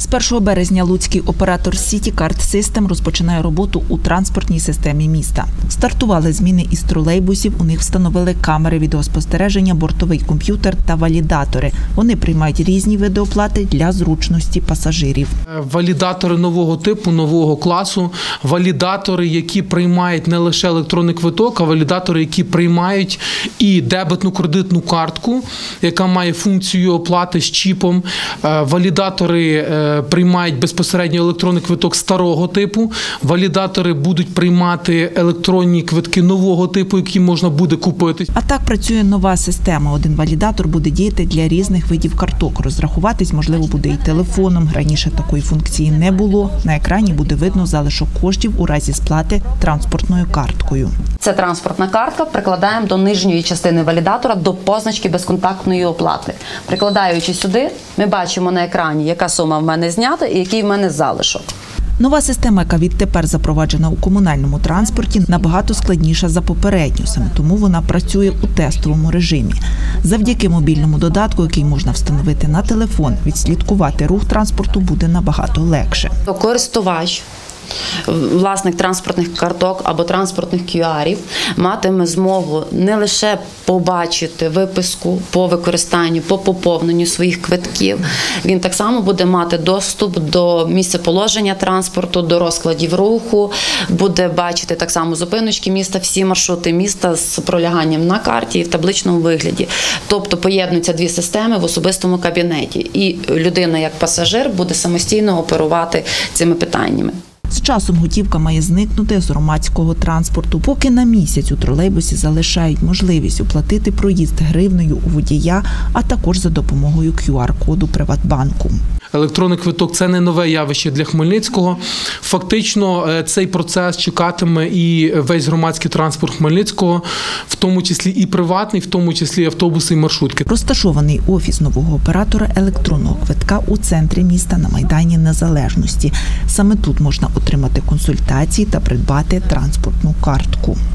З 1 березня луцький оператор City Card System розпочинає роботу у транспортній системі міста. Стартували зміни із тролейбусів, у них встановили камери відеоспостереження, бортовий комп'ютер та валідатори. Вони приймають різні види оплати для зручності пасажирів. Валідатори нового типу, нового класу, валідатори, які приймають не лише електронний квиток, а валідатори, які приймають і дебетну-кредитну картку, яка має функцію оплати з чіпом. Валідатори приймають безпосередньо електронний квиток старого типу. Валідатори будуть приймати електронні квитки нового типу, які можна буде купити. А так працює нова система. Один валідатор буде діяти для різних видів карток. Розрахуватись можливо буде і телефоном. Раніше такої функції не було. На екрані буде видно залишок коштів у разі сплати транспортною карткою. Це транспортна картка, прикладаємо до нижньої частини валідатора, до позначки безконтактної оплати. Прикладаючи сюди, ми бачимо на екрані, яка сума в мене знята і який в мене залишок. Нова система, яка відтепер запроваджена у комунальному транспорті, набагато складніша за попередню, саме тому вона працює у тестовому режимі. Завдяки мобільному додатку, який можна встановити на телефон, відслідкувати рух транспорту буде набагато легше. Користувач, власник транспортних карток або транспортних QR-ів матиме змогу не лише побачити виписку по використанню, по поповненню своїх квитків, він так само буде мати доступ до місцеположення транспорту, до розкладів руху, буде бачити так само зупиночки міста, всі маршрути міста з проляганням на карті і в табличному вигляді. Тобто поєднуються дві системи в особистому кабінеті. І людина як пасажир буде самостійно оперувати цими питаннями. З часом готівка має зникнути з громадського транспорту. Поки на місяць у тролейбусі залишають можливість оплатити проїзд гривнею у водія, а також за допомогою QR-коду Приватбанку. Електронний квиток – це не нове явище для Хмельницького. Фактично цей процес чекатиме і весь громадський транспорт Хмельницького, в тому числі і приватний, в тому числі автобуси і маршрутки. Розташований офіс нового оператора електронного квитка у центрі міста на Майдані Незалежності. Саме тут можна отримати консультації та придбати транспортну картку.